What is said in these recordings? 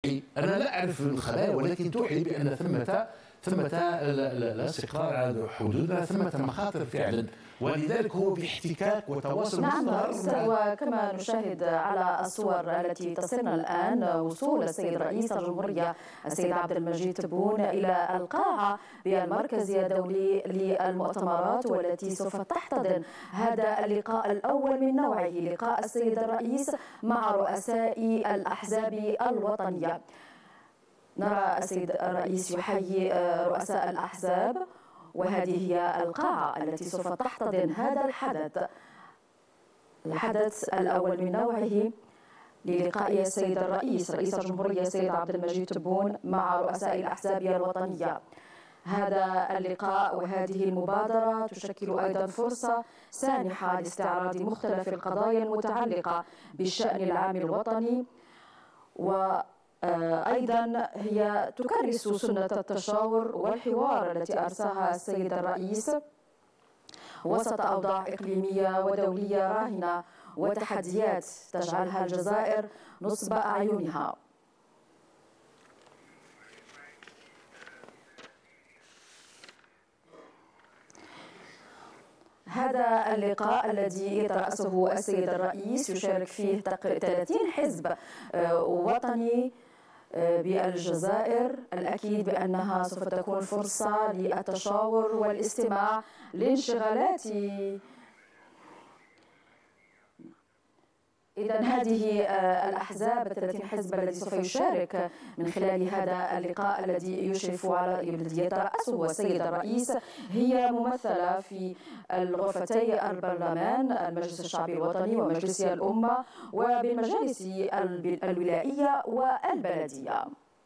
توحي، أنا لا أعرف الخبايا، ولكن توحي بأن ثمة لا استقرار على حدودنا، ثمة مخاطر فعلا، ولذلك هو باحتكاك وتواصل مستمر. وكما نشاهد على الصور التي تصلنا الآن وصول السيد رئيس الجمهورية السيد عبد المجيد تبون إلى القاعة بالمركز الدولي للمؤتمرات، والتي سوف تحتضن هذا اللقاء الأول من نوعه، لقاء السيد الرئيس مع رؤساء الأحزاب الوطنية. نرى السيد الرئيس يحيي رؤساء الأحزاب، وهذه هي القاعة التي سوف تحتضن هذا الحدث الأول من نوعه للقاء السيد الرئيس رئيس الجمهورية السيد عبد المجيد تبون مع رؤساء الأحزاب الوطنية. هذا اللقاء وهذه المبادرة تشكل أيضا فرصة سانحة لاستعراض مختلف القضايا المتعلقة بالشأن العام الوطني، أيضا هي تكرس سنة التشاور والحوار التي أرساها السيد الرئيس وسط أوضاع إقليمية ودولية راهنة وتحديات تجعلها الجزائر نصب أعينها. هذا اللقاء الذي يترأسه السيد الرئيس يشارك فيه 30 حزب وطني بالجزائر. الأكيد بأنها سوف تكون فرصة للتشاور والاستماع لانشغالات. إذا هذه الأحزاب 30 حزب الذي سوف يشارك من خلال هذا اللقاء الذي الذي يترأسه السيد الرئيس هي ممثلة في الغرفتي البرلمان، المجلس الشعبي الوطني ومجلس الأمة، وبالمجالس الولائية والبلدية.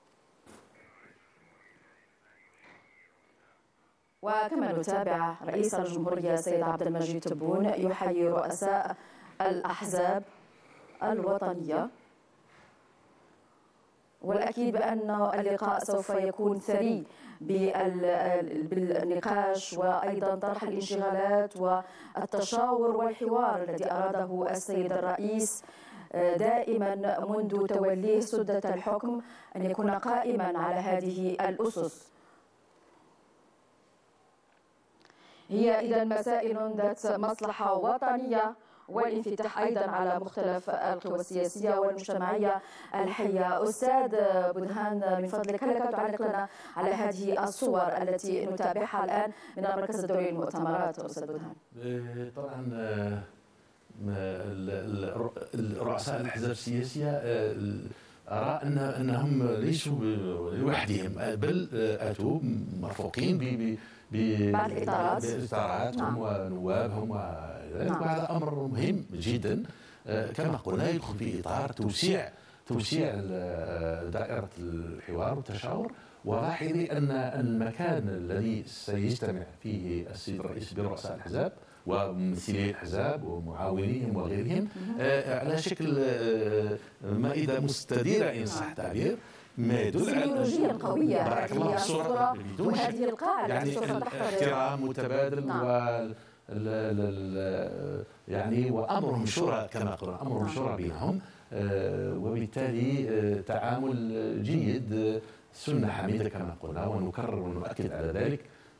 وكما نتابع رئيس الجمهورية السيد عبد المجيد تبون يحيي رؤساء الأحزاب الوطنية، والأكيد بأن اللقاء سوف يكون ثري بالنقاش وأيضا طرح الانشغالات والتشاور والحوار الذي أراده السيد الرئيس دائما منذ توليه سدة الحكم أن يكون قائما على هذه الأسس. هي إذا مسائل ذات مصلحة وطنية، والانفتاح أيضا على مختلف القوى السياسية والمجتمعية الحية. أستاذ بدهان، من فضلك هل لك تعلق لنا على هذه الصور التي نتابعها الآن من المركز الدولي للمؤتمرات؟ أستاذ بدهان. طبعا رؤساء الأحزاب السياسية أرى أنهم ليسوا لوحدهم، بل أتوا مرفوقين بإطارات هم ونوابهم، وهذا أمر مهم جدا. كما قلنا يدخل في إطار توسيع دائرة الحوار والتشاور، ولاحظي أن المكان الذي سيجتمع فيه السيد الرئيس برؤساء الأحزاب وممثلي الأحزاب ومعاونيهم وغيرهم على شكل مائدة مستديرة إن صح التعبير، ما يدل على قوية. بارك الله في الصورة وهذه القاعة يعني الاحترام متبادل. نعم. يعني وأمرهم شورى كما قلنا، أمرهم شورى بينهم، وبالتالي تعامل جيد، سنة حميدة كما قلنا، ونكرر ونؤكد على ذلك،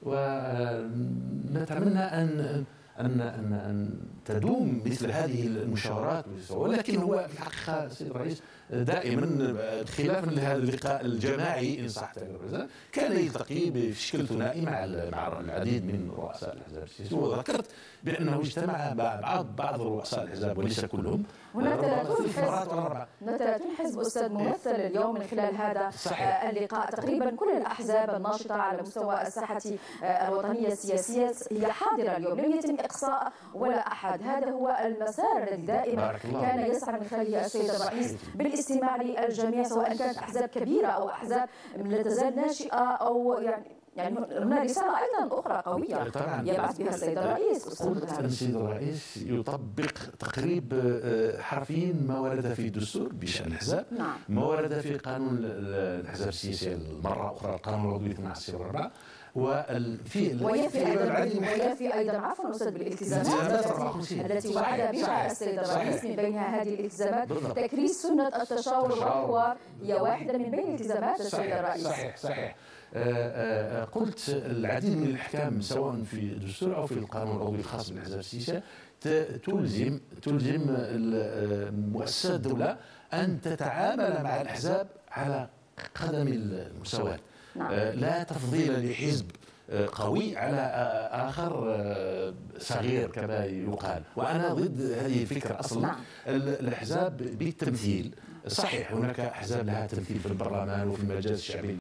ونتمنى أن تدوم مثل هذه المشاورات. ولكن هو في الحقيقة السيد الرئيس دائما خلافا لهذا اللقاء الجماعي إن صح التعبير كان يلتقي بشكل ثنائي مع العديد من رؤساء الأحزاب السياسية، وذكرت بأنه اجتمع بعض رؤساء الأحزاب وليس كلهم. هناك 30 حزب أستاذ ممثل اليوم من خلال هذا اللقاء. تقريبا كل الأحزاب الناشطة على مستوى الساحة الوطنية السياسية هي حاضرة اليوم، لم يتم إقصاء ولا أحد. هذا هو المسار الذي دائما كان يسعى من خلاله السيد الرئيس بالاستماع للجميع، سواء كانت أحزاب كبيرة أو أحزاب لا تزال ناشئة، أو يعني هنا رسالة أيضا أخرى قوية يبعث بها السيد الرئيس. السيد الرئيس يطبق تقريب حرفيا ما ورد في الدستور بشأن الأحزاب، ما ورد في قانون الأحزاب السياسية المرة أخرى، القانون العضوي 12/4، ويفي ايضا عفوا استاذ بالالتزامات التي وعد بها السيد الرئيس، من بينها هذه الالتزامات تكريس سنه التشاور والحوار، هي واحده من بين التزامات السيد الرئيس. صحيح. قلت العديد من الاحكام سواء في الدستور او في القانون العضوي الخاص بالاحزاب السياسيه تلزم مؤسسات الدوله ان تتعامل مع الاحزاب على قدم المساواه. لا تفضيل لحزب قوي على آخر صغير كما يقال، وأنا ضد هذه الفكرة أصلا. الأحزاب بالتمثيل صحيح، هناك أحزاب لها تمثيل في البرلمان وفي المجالس الشعبية